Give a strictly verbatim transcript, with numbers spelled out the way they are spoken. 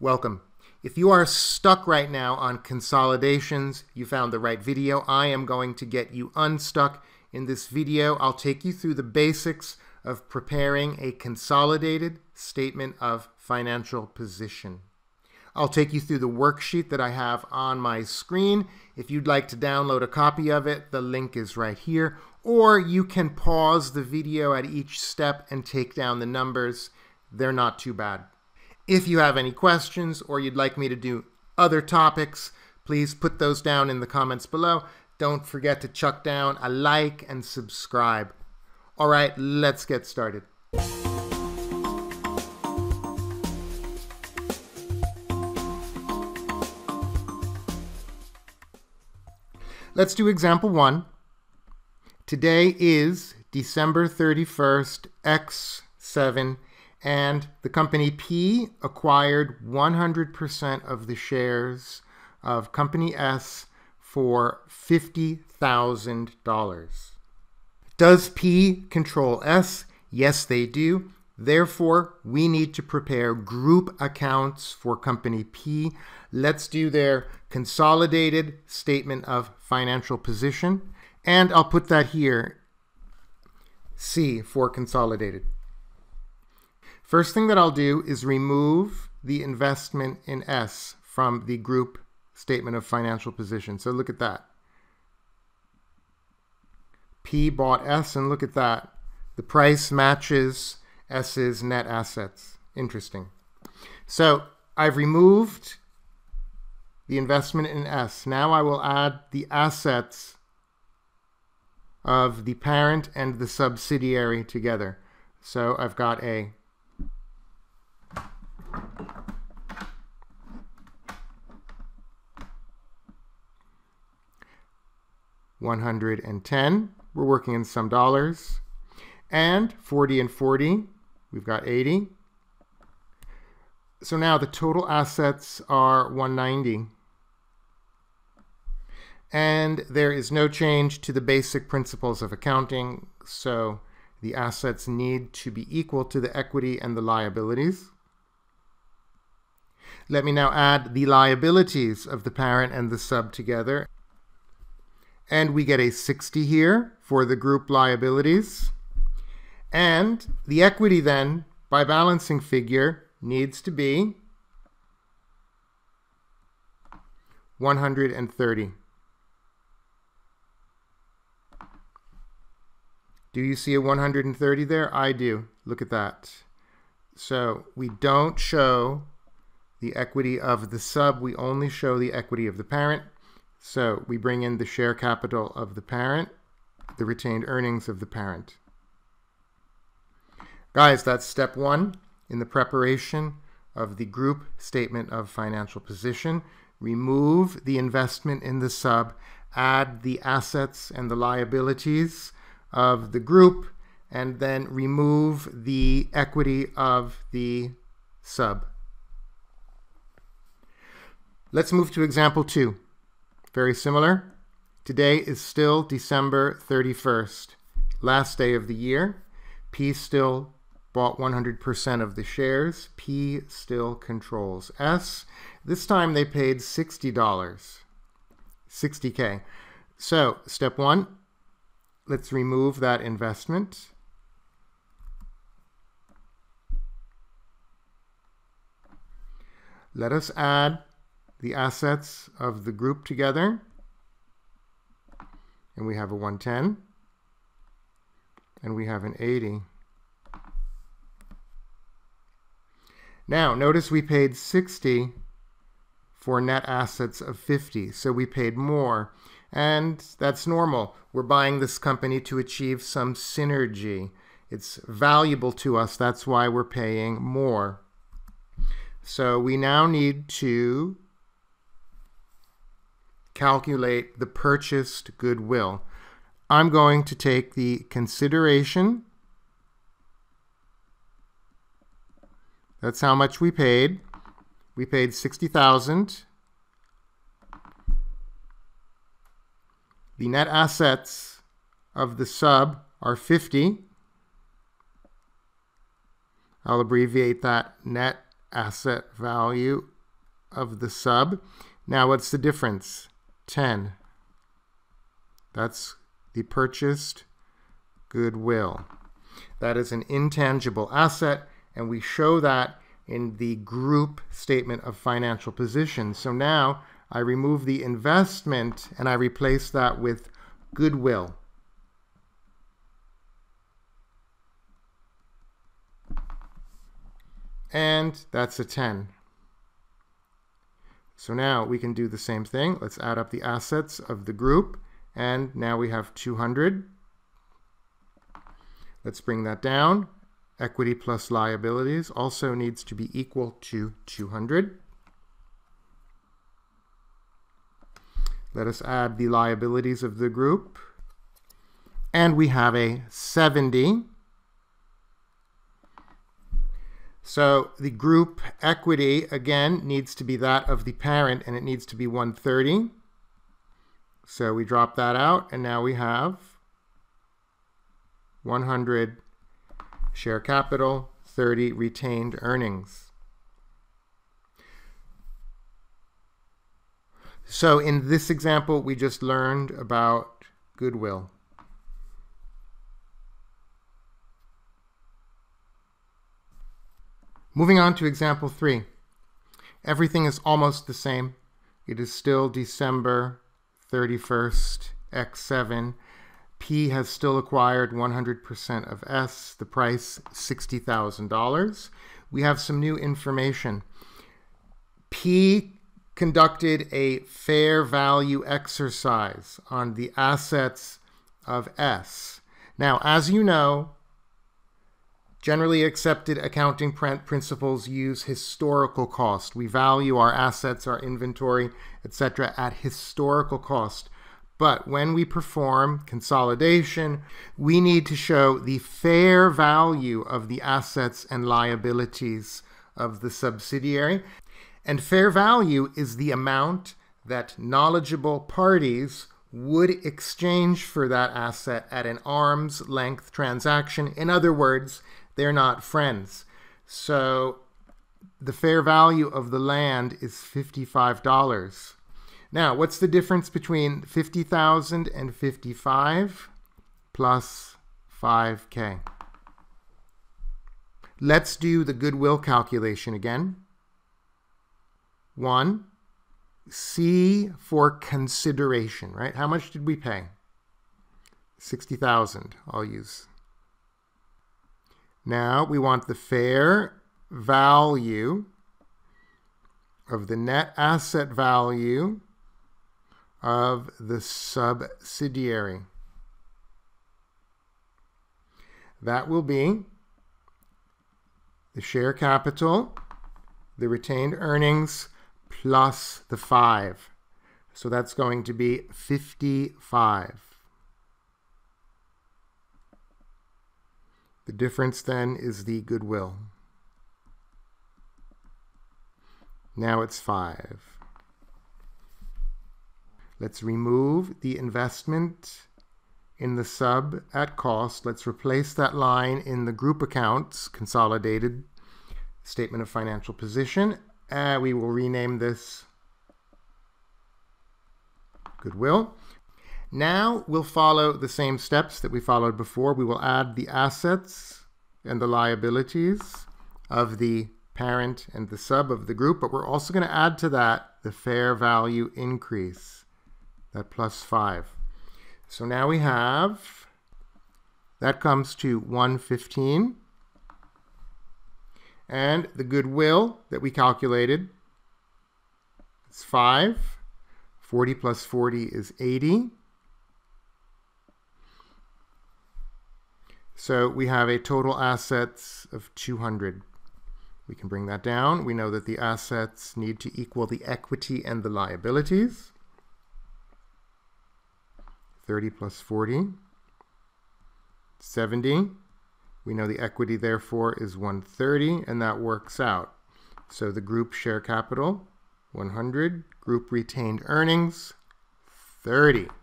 Welcome. If you are stuck right now on consolidations, you found the right video. I am going to get you unstuck. In this video, I'll take you through the basics of preparing a consolidated statement of financial position. I'll take you through the worksheet that I have on my screen. If you'd like to download a copy of it, the link is right here. Or you can pause the video at each step and take down the numbers. They're not too bad. If you have any questions or you'd like me to do other topics, please put those down in the comments below. Don't forget to chuck down a like and subscribe. All right, let's get started. Let's do example one. Today is December thirty-first, X seven, and the company P acquired one hundred percent of the shares of company S for fifty thousand dollars. Does P control S? Yes, they do. Therefore, we need to prepare group accounts for company P. Let's do their consolidated statement of financial position. And I'll put that here, C for consolidated. First thing that I'll do is remove the investment in S from the group statement of financial position. So look at that. P bought S, and look at that. The price matches S's net assets. Interesting. So I've removed the investment in S. Now I will add the assets of the parent and the subsidiary together. So I've got a one hundred ten. We're working in some dollars. And forty and forty, we've got eighty. So now the total assets are one hundred ninety. And there is no change to the basic principles of accounting, so the assets need to be equal to the equity and the liabilities. Let me now add the liabilities of the parent and the sub together. And we get a sixty here for the group liabilities. And the equity then, by balancing figure, needs to be one hundred thirty. Do you see a one hundred thirty there? I do. Look at that. So we don't show the equity of the sub. We only show the equity of the parent. So we bring in the share capital of the parent, the retained earnings of the parent. Guys, that's step one in the preparation of the group statement of financial position. Remove the investment in the sub, add the assets and the liabilities of the group, and then remove the equity of the sub. Let's move to example two. Very similar. Today is still December thirty-first, last day of the year. P still bought one hundred percent of the shares. P still controls S. This time they paid sixty dollars, sixty K. So step one, let's remove that investment. Let us add the assets of the group together. And we have a one hundred ten. And we have an eighty. Now, notice we paid sixty for net assets of fifty. So we paid more. And that's normal. We're buying this company to achieve some synergy. It's valuable to us. That's why we're paying more. So we now need to calculate the purchased goodwill. I'm going to take the consideration. That's how much we paid. We paid sixty thousand dollars. The net assets of the sub are fifty. I'll abbreviate that net asset value of the sub. Now what's the difference? ten. That's the purchased goodwill. That is an intangible asset, and we show that in the group statement of financial position. So now I remove the investment and I replace that with goodwill. And that's a ten. So now we can do the same thing. Let's add up the assets of the group, and now we have two hundred. Let's bring that down. Equity plus liabilities also needs to be equal to two hundred. Let us add the liabilities of the group, and we have a seventy. So the group equity, again, needs to be that of the parent, and it needs to be one hundred thirty. So we drop that out, and now we have one hundred share capital, thirty retained earnings. So in this example, we just learned about goodwill. Moving on to example three. Everything is almost the same. It is still December thirty-first, X seven. P has still acquired one hundred percent of S, the price sixty thousand dollars. We have some new information. P conducted a fair value exercise on the assets of S. Now, as you know, generally accepted accounting principles use historical cost. We value our assets, our inventory, et cetera at historical cost. But when we perform consolidation, we need to show the fair value of the assets and liabilities of the subsidiary. And fair value is the amount that knowledgeable parties would exchange for that asset at an arm's length transaction. In other words, they're not friends. So the fair value of the land is fifty-five dollars. Now, what's the difference between fifty thousand dollars and fifty-five plus five K? Let's do the goodwill calculation again. One, C for consideration, right? How much did we pay? sixty thousand dollars, I'll use. Now we want the fair value of the net asset value of the subsidiary. That will be the share capital, the retained earnings, plus the five. So that's going to be fifty-five. The difference then is the goodwill. Now it's five. Let's remove the investment in the sub at cost. Let's replace that line in the group accounts, consolidated statement of financial position. Uh, we will rename this goodwill. Now we'll follow the same steps that we followed before. We will add the assets and the liabilities of the parent and the sub of the group, but we're also going to add to that the fair value increase, that plus five. So now we have, that comes to one hundred fifteen. And the goodwill that we calculated is five. forty plus forty is eighty. So we have a total assets of two hundred. We can bring that down. We know that the assets need to equal the equity and the liabilities. thirty plus forty, seventy. We know the equity, therefore, is one hundred thirty, and that works out. So the group share capital, one hundred. Group retained earnings, thirty.